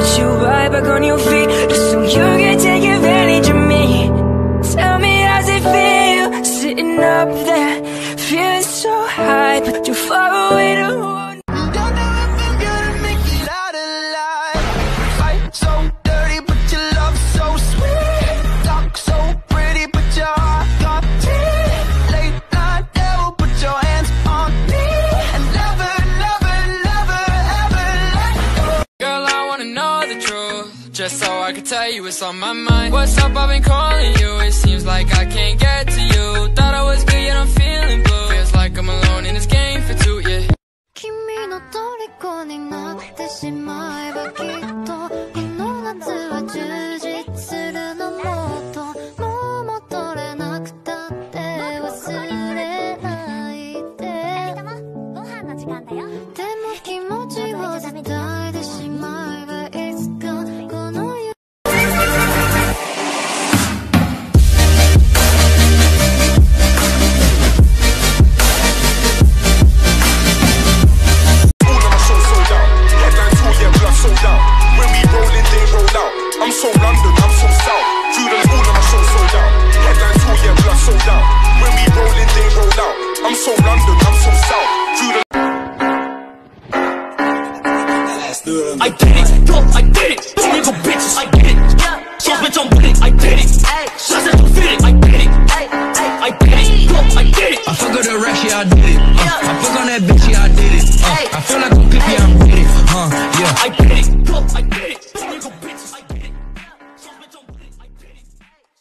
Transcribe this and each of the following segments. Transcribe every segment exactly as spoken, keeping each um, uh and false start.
put you right back on your feet, just so you can take advantage of me. Tell me, how's it feel, sitting up there, feeling so high, but too far away to hold. Just so I can tell you what's on my mind. What's up, I've been calling you. It seems like I can't get to you. Thought I was good, yet I'm feeling blue. Feels like I'm alone in this game for two, yeah. 君の虜になってしまえばきっとこの夏は充実するのもっともう戻れなくたって忘れないでご飯の時間だよ。でも気持ちを伝えてしまえばいつかこの夢 I'm so London, I'm so south. Through the all of my shows sold out. Headline tour, yeah, blood sold out. When we roll in, they roll out. I'm so London, I'm so south. Through the I did it, yo, I did it. Two nigga bitches, I get it. So bitch, I'm with it, I did it. Shots at the fit, I did it. I did it, yo, I did it. I fuck with the rest, yeah, I did it. Uh, I fuck on that bitch, yeah, I did it. Uh, I feel like I'm picky, I'm with it. Uh, yeah. I did it, yo, I did it. Two nigga bitches, I did it. So bitch, I'm with it, I did it.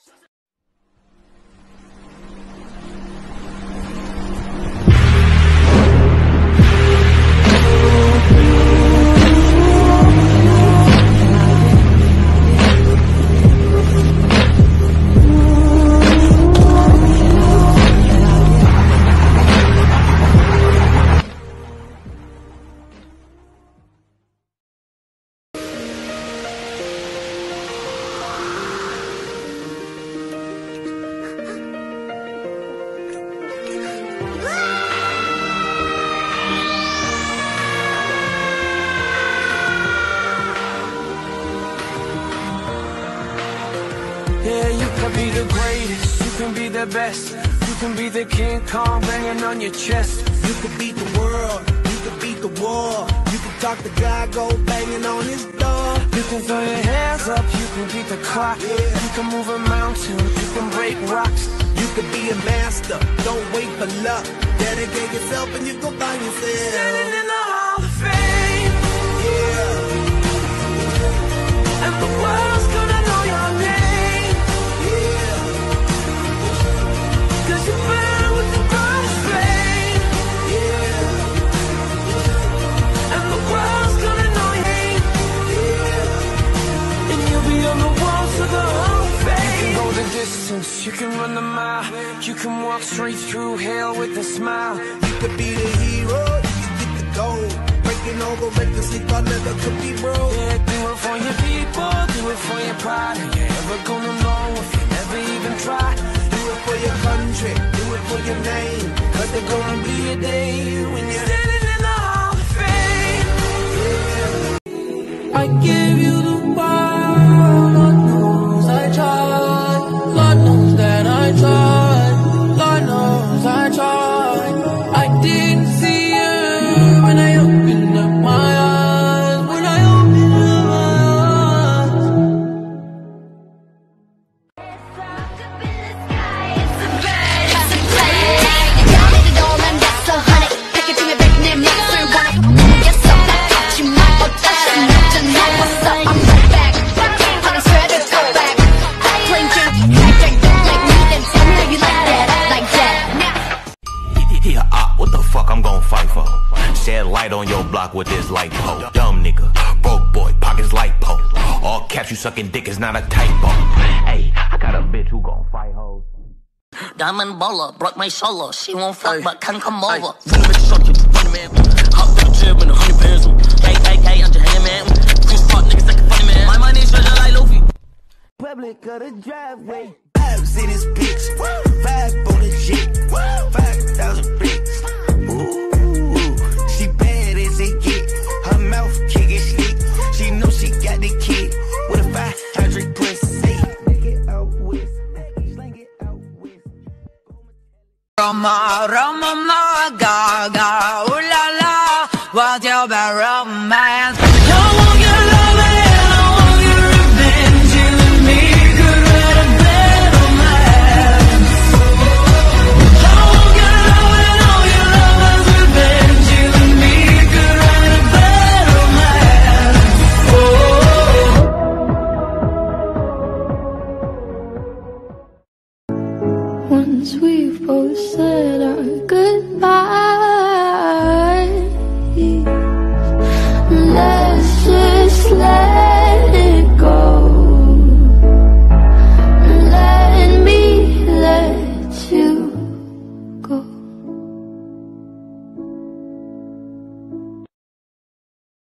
Yeah, you can be the greatest, you can be the best, you can be the King Kong banging on your chest. You can beat the world, you can beat the war. You can talk to God, go banging on his door. You can throw your hands up, you can beat the clock. Yeah. You can move a mountain, you can break rocks. You can be a master, don't wait for luck. Dedicate yourself and you go find yourself. Standing in the Hall of Fame, Yeah, and the world's gonna know your name, yeah, 'cause you burn with the brightest flame, yeah, and the world's gonna know your name, yeah. and you'll be on the walls of the Hall of Fame. You can go the distance, you can run the mile, you can walk straight through hell with a smile. You could be the hero, you can get the gold. Breaking over recklessly, thought never could be broke. Yeah, do it for your people, do it for your pride. Are you ever gonna know if you never even try? Do it for your country, do it for your name. Cause there's gonna be a day when you're standing in the Hall of Fame. I give you the world, Lord knows I tried. Lord knows that I tried. Lord knows I tried. I didn't see you when I opened up my eyes. When I opened up my eyes. Light on your block with this light pole. Dumb nigga, broke boy, pockets light pole. All caps, you sucking dick is not a typo. Hey, I got a bitch who gon' fight hoes. Diamond baller, broke my solo. She won't fuck, Ay. but can come over. Run with the shorty, run the man. Hop to the gym in a hundred pounds. K K K, I'm your hand man. Chris Park niggas like a funny man. My money's treasure like Luffy. Public of the driveway. Vibes in his bitch. Five on the jet. Five thousand bricks. Ooh. She bad as it get. Her mouth kicking slick. She know she got the mama, Roma, mama, gaga, ooh la la, what's your bad romance? I want your love and I want your revenge. You and me could write a bad romance. I want your love and all your lovers' revenge. You and me could write a bad romance. Oh. Once we've both said our goodbyes, let's just let